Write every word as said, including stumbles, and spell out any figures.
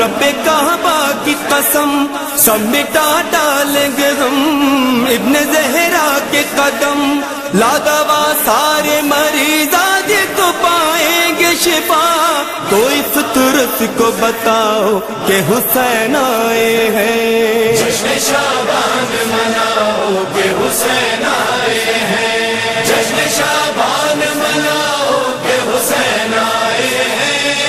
रब्बे कहबा की कसम सब मिटा डालेंगे हम इब्ने ज़हरा के कदम। ला दवा सारे मरीज आज तो पाएंगे शिफा। कोई फितरत को बताओ कि हुसैन आए हैं।